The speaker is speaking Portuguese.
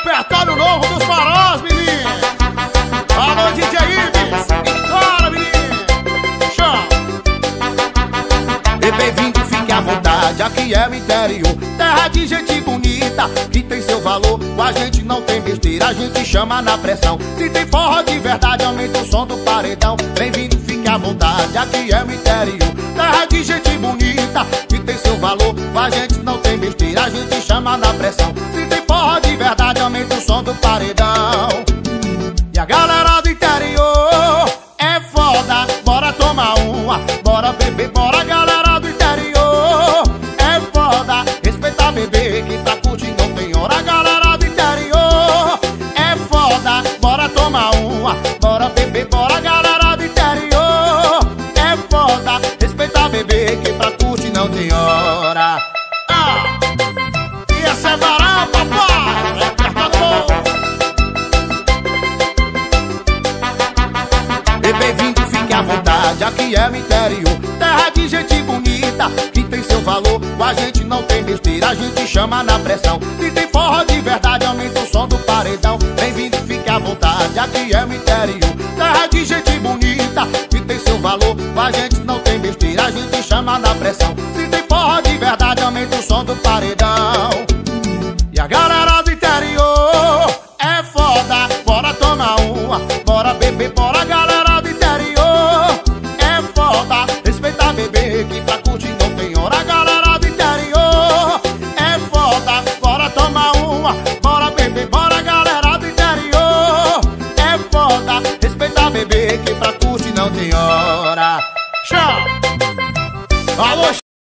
repertório novo dos farós, menino. Alô, DJ Ibis, estoura, menino. Show. E bem-vindo, fique à vontade, aqui é o interior, terra de gente bonita, que tem seu valor. Com a gente não tem besteira, a gente chama na pressão. Se tem forró de verdade, aumenta o som do paredão. Bem-vindo, fique à vontade, aqui é o interior, terra de gente bonita, que tem seu valor. Com a gente não tem besteira, a gente chama na pressão. Se tem forró de verdade, aumenta o som do paredão. E a galera do interior é foda, bora tomar uma, bora beber, bora galera do interior é foda, respeita bebê que pra curtir não tem hora. A galera do interior é foda, bora tomar uma, bora beber, bora galera do interior é foda, respeita bebê que pra curtir não tem hora. E essa é barata, papai. E bem-vindo, fique à vontade, aqui é o interior, terra de gente bonita, que tem seu valor. Com a gente não tem besteira, a gente chama na pressão. Se tem forró de verdade, aumenta o som do paredão. Bem-vindo, fique à vontade, aqui é o interior, terra de gente bonita, que tem seu valor. Com a gente não tem besteira, a gente chama na pressão. Se tem